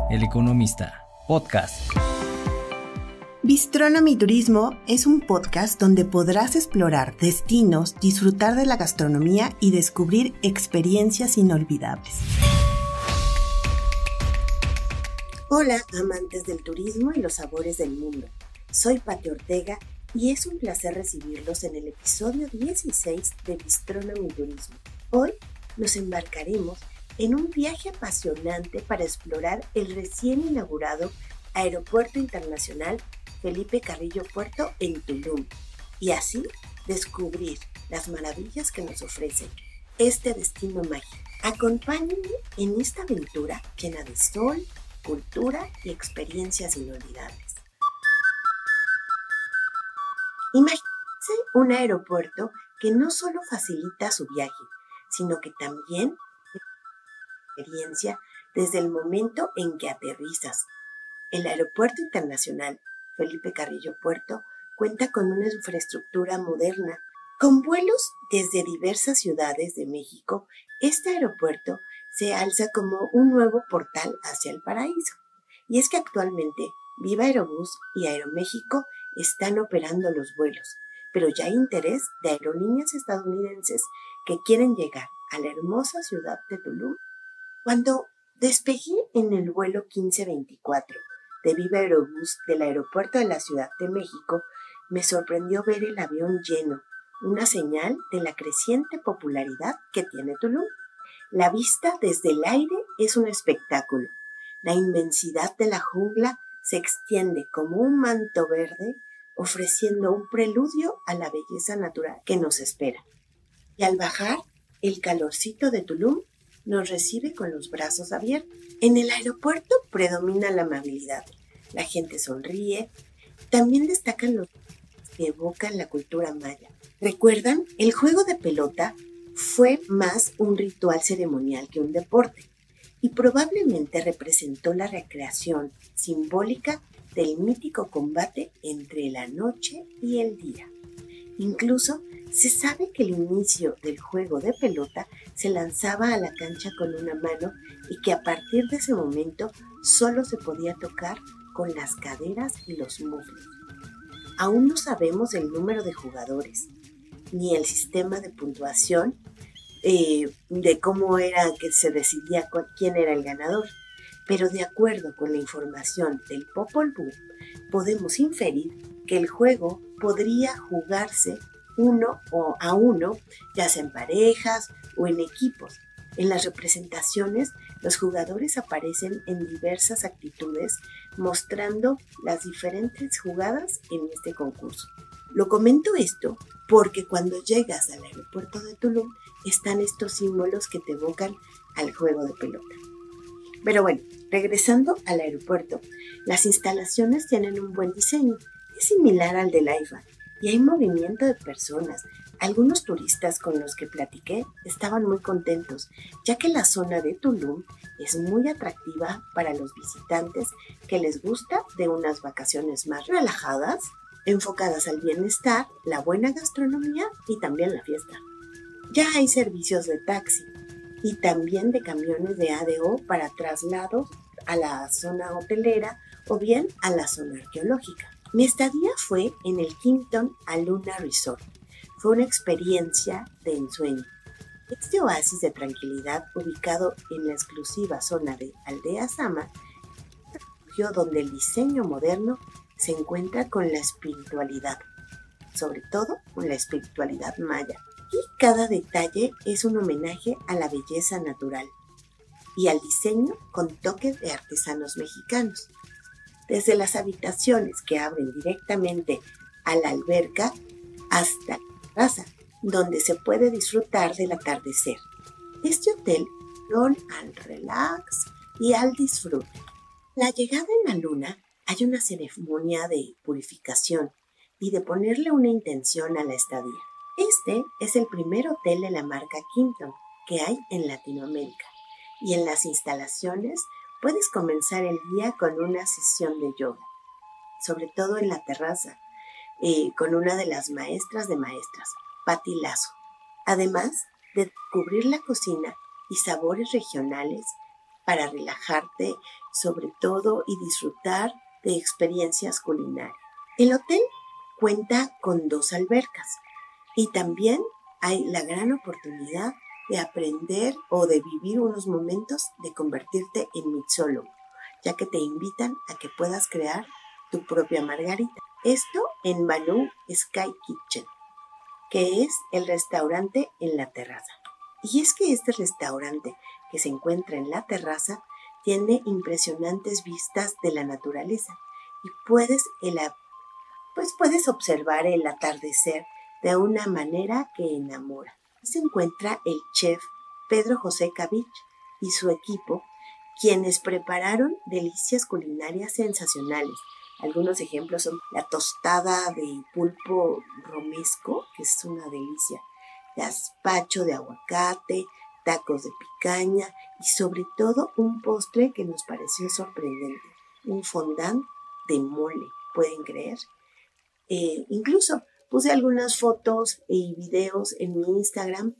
El Economista, podcast. Bistronomy Turismo es un podcast donde podrás explorar destinos, disfrutar de la gastronomía y descubrir experiencias inolvidables. Hola, amantes del turismo y los sabores del mundo. Soy Pati Ortega y es un placer recibirlos en el episodio 16 de Bistronomy Turismo. Hoy nos embarcaremos en un viaje apasionante para explorar el recién inaugurado Aeropuerto Internacional Felipe Carrillo Puerto en Tulum y así descubrir las maravillas que nos ofrece este destino mágico. Acompáñenme en esta aventura llena de sol, cultura y experiencias inolvidables. Imagínense un aeropuerto que no solo facilita su viaje, sino que también experiencia desde el momento en que aterrizas. El Aeropuerto Internacional Felipe Carrillo Puerto cuenta con una infraestructura moderna. Con vuelos desde diversas ciudades de México, este aeropuerto se alza como un nuevo portal hacia el paraíso. Y es que actualmente Viva Aerobús y Aeroméxico están operando los vuelos, pero ya hay interés de aerolíneas estadounidenses que quieren llegar a la hermosa ciudad de Tulum. Cuando despegué en el vuelo 1524 de Viva Aerobús del aeropuerto de la Ciudad de México, me sorprendió ver el avión lleno, una señal de la creciente popularidad que tiene Tulum. La vista desde el aire es un espectáculo. La inmensidad de la jungla se extiende como un manto verde, ofreciendo un preludio a la belleza natural que nos espera. Y al bajar, el calorcito de Tulum nos recibe con los brazos abiertos. En el aeropuerto predomina la amabilidad. La gente sonríe. También destacan los que evocan la cultura maya. ¿Recuerdan? El juego de pelota fue más un ritual ceremonial que un deporte y probablemente representó la recreación simbólica del mítico combate entre la noche y el día. Incluso se sabe que el inicio del juego de pelota se lanzaba a la cancha con una mano y que a partir de ese momento solo se podía tocar con las caderas y los muslos. Aún no sabemos el número de jugadores, ni el sistema de puntuación, de cómo era que se decidía quién era el ganador, pero de acuerdo con la información del Popol Vuh, podemos inferir que el juego podría jugarse uno a uno, ya sea en parejas o en equipos. En las representaciones, los jugadores aparecen en diversas actitudes, mostrando las diferentes jugadas en este concurso. Lo comento esto porque cuando llegas al aeropuerto de Tulum están estos símbolos que te evocan al juego de pelota. Pero bueno, regresando al aeropuerto, las instalaciones tienen un buen diseño, es similar al del AIFA y hay movimiento de personas. Algunos turistas con los que platiqué estaban muy contentos, ya que la zona de Tulum es muy atractiva para los visitantes que les gusta de unas vacaciones más relajadas, enfocadas al bienestar, la buena gastronomía y también la fiesta. Ya hay servicios de taxi y también de camiones de ADO para traslados a la zona hotelera o bien a la zona arqueológica. Mi estadía fue en el Kimpton Aluna Resort. Fue una experiencia de ensueño. Este oasis de tranquilidad ubicado en la exclusiva zona de Aldea Sama, refugio donde el diseño moderno se encuentra con la espiritualidad, sobre todo con la espiritualidad maya. Y cada detalle es un homenaje a la belleza natural y al diseño con toques de artesanos mexicanos. Desde las habitaciones que abren directamente a la alberca hasta la terraza, donde se puede disfrutar del atardecer. Este hotel son al relax y al disfrute. La llegada en la luna hay una ceremonia de purificación y de ponerle una intención a la estadía. Este es el primer hotel de la marca Kimpton que hay en Latinoamérica y en las instalaciones puedes comenzar el día con una sesión de yoga, sobre todo en la terraza, con una de las maestras de maestras, Patti Lazo. Además de descubrir la cocina y sabores regionales para relajarte sobre todo y disfrutar de experiencias culinarias. El hotel cuenta con 2 albercas y también hay la gran oportunidad de aprender o de vivir unos momentos de convertirte en mixólogo, ya que te invitan a que puedas crear tu propia margarita. Esto en Manu Sky Kitchen, que es el restaurante en la terraza. Y es que este restaurante que se encuentra en la terraza tiene impresionantes vistas de la naturaleza y puedes observar el atardecer de una manera que enamora. Se encuentra el chef Pedro José Cavich y su equipo, quienes prepararon delicias culinarias sensacionales. Algunos ejemplos son la tostada de pulpo romesco, que es una delicia, gazpacho de aguacate, tacos de picaña y sobre todo un postre que nos pareció sorprendente, un fondant de mole, ¿pueden creer? Incluso puse algunas fotos y videos en mi Instagram,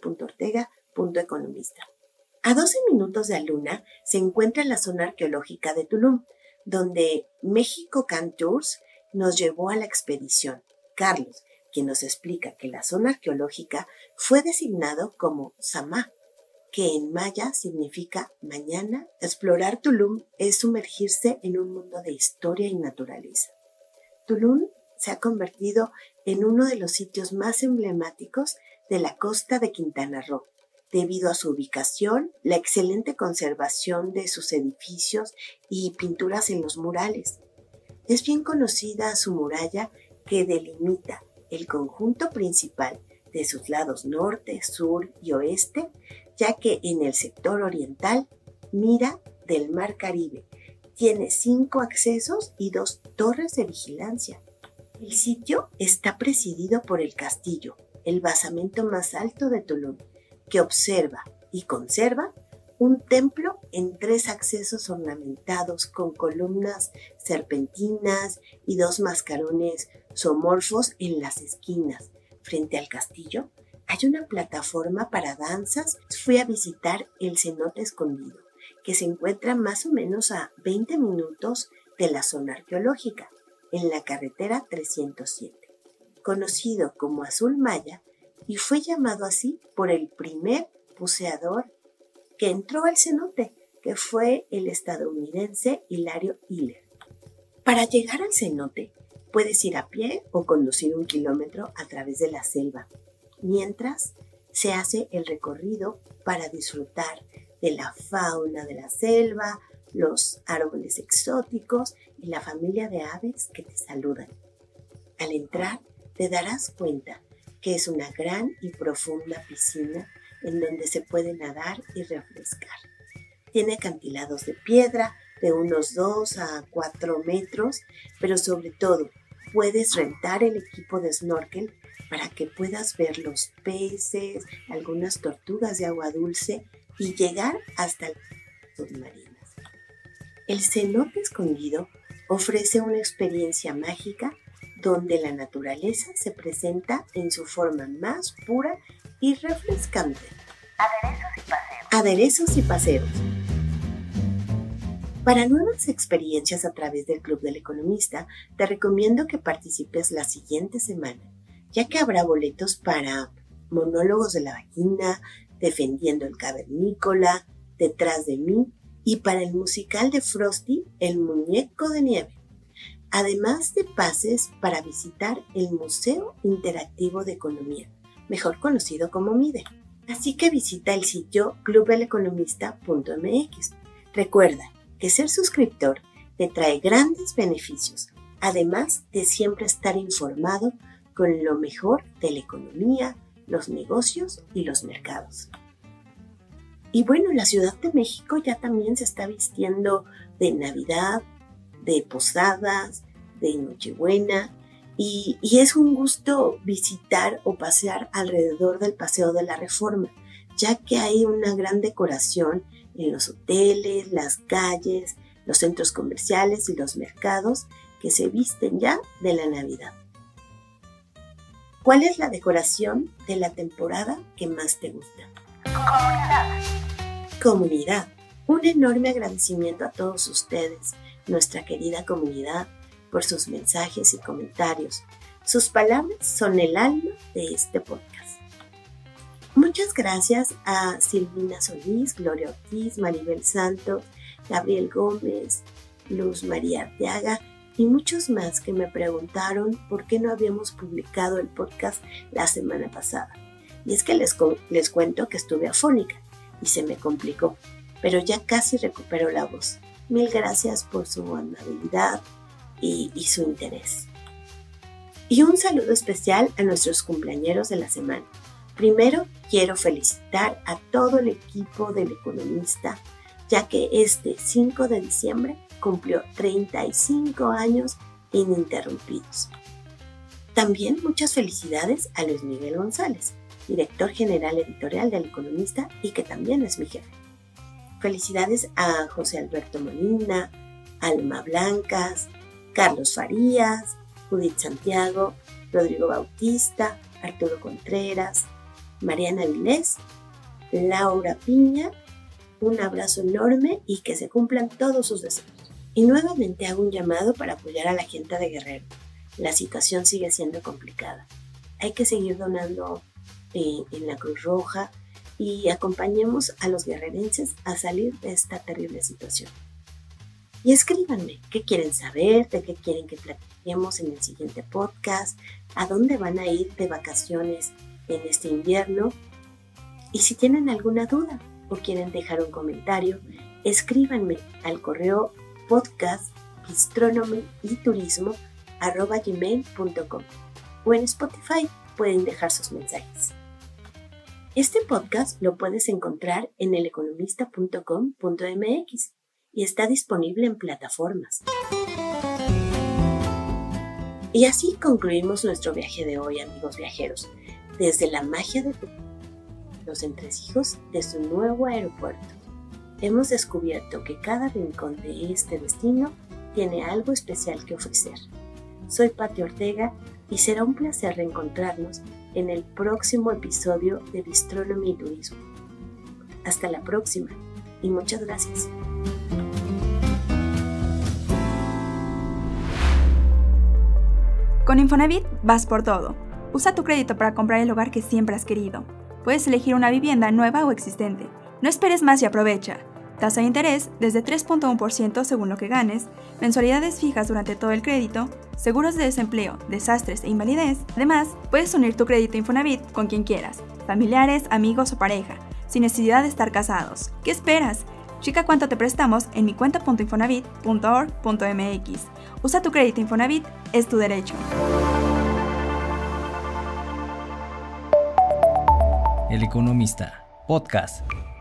patti.ortega.economista. A 12 minutos de Aluna se encuentra la zona arqueológica de Tulum, donde México Can Tours nos llevó a la expedición. Carlos, quien nos explica que la zona arqueológica fue designado como Samá, que en maya significa mañana. Explorar Tulum es sumergirse en un mundo de historia y naturaleza. Tulum se ha convertido en uno de los sitios más emblemáticos de la costa de Quintana Roo, debido a su ubicación, la excelente conservación de sus edificios y pinturas en los murales. Es bien conocida su muralla que delimita el conjunto principal de sus lados norte, sur y oeste, ya que en el sector oriental mira del Mar Caribe. Tiene 5 accesos y 2 torres de vigilancia. El sitio está presidido por el castillo, el basamento más alto de Tulum, que observa y conserva un templo en 3 accesos ornamentados con columnas serpentinas y 2 mascarones zoomorfos en las esquinas. Frente al castillo hay una plataforma para danzas. Fui a visitar el cenote escondido, que se encuentra más o menos a 20 minutos de la zona arqueológica, en la carretera 307, conocido como Azul Maya, y fue llamado así por el primer buceador que entró al cenote, que fue el estadounidense Hilario Hiller. Para llegar al cenote, puedes ir a pie o conducir 1 kilómetro a través de la selva, mientras se hace el recorrido para disfrutar de la fauna de la selva, los árboles exóticos y la familia de aves que te saludan. Al entrar, te darás cuenta que es una gran y profunda piscina en donde se puede nadar y refrescar. Tiene acantilados de piedra de unos 2 a 4 metros, pero sobre todo puedes rentar el equipo de snorkel para que puedas ver los peces, algunas tortugas de agua dulce y llegar hasta las submarinas. El cenote escondido ofrece una experiencia mágica donde la naturaleza se presenta en su forma más pura y refrescante. Aderezos y paseos. Para nuevas experiencias a través del Club del Economista, te recomiendo que participes la siguiente semana, ya que habrá boletos para Monólogos de la Vagina, Defendiendo el Cavernícola, Detrás de mí, y para el musical de Frosty, El Muñeco de Nieve. Además de pases para visitar el Museo Interactivo de Economía, mejor conocido como MIDE. Así que visita el sitio clubeleconomista.mx. Recuerda que ser suscriptor te trae grandes beneficios, además de siempre estar informado con lo mejor de la economía, los negocios y los mercados. Y bueno, la Ciudad de México ya también se está vistiendo de Navidad, de posadas, de Nochebuena, y es un gusto visitar o pasear alrededor del Paseo de la Reforma, ya que hay una gran decoración en los hoteles, las calles, los centros comerciales y los mercados que se visten ya de la Navidad. ¿Cuál es la decoración de la temporada que más te gusta? Comunidad. Un enorme agradecimiento a todos ustedes, nuestra querida comunidad, por sus mensajes y comentarios. Sus palabras son el alma de este podcast. Muchas gracias a Silvina Solís, Gloria Ortiz, Maribel Santos, Gabriel Gómez, Luz María Arteaga y muchos más que me preguntaron por qué no habíamos publicado el podcast la semana pasada. Y es que les cuento que estuve afónica y se me complicó, pero ya casi recupero la voz. Mil gracias por su amabilidad y su interés. Y un saludo especial a nuestros cumpleañeros de la semana. Primero, quiero felicitar a todo el equipo del Economista, ya que este 5 de diciembre cumplió 35 años ininterrumpidos. También muchas felicidades a Luis Miguel González, director general editorial del Economista y que también es mi jefe. Felicidades a José Alberto Molina, Alma Blancas, Carlos Farías, Judith Santiago, Rodrigo Bautista, Arturo Contreras, Mariana Vilés, Laura Piña. Un abrazo enorme y que se cumplan todos sus deseos. Y nuevamente hago un llamado para apoyar a la gente de Guerrero. La situación sigue siendo complicada. Hay que seguir donando en la Cruz Roja y acompañemos a los guerrerenses a salir de esta terrible situación. Y escríbanme qué quieren saber, de qué quieren que platiquemos en el siguiente podcast, a dónde van a ir de vacaciones en este invierno. Y si tienen alguna duda o quieren dejar un comentario, escríbanme al correo podcastgastronomyturismo@gmail.com o en Spotify pueden dejar sus mensajes. Este podcast lo puedes encontrar en eleconomista.com.mx y está disponible en plataformas. Y así concluimos nuestro viaje de hoy, amigos viajeros, desde la magia de los entresijos de su nuevo aeropuerto. Hemos descubierto que cada rincón de este destino tiene algo especial que ofrecer. Soy Pati Ortega y será un placer reencontrarnos en el próximo episodio de Bistronomy y Turismo. Hasta la próxima y muchas gracias. Con Infonavit vas por todo. Usa tu crédito para comprar el hogar que siempre has querido. Puedes elegir una vivienda nueva o existente. No esperes más y aprovecha. Tasa de interés desde 3.1% según lo que ganes, mensualidades fijas durante todo el crédito, seguros de desempleo, desastres e invalidez. Además, puedes unir tu crédito Infonavit con quien quieras, familiares, amigos o pareja, sin necesidad de estar casados. ¿Qué esperas? Checa cuánto te prestamos en micuenta.infonavit.org.mx. Usa tu crédito Infonavit, es tu derecho. El Economista, podcast.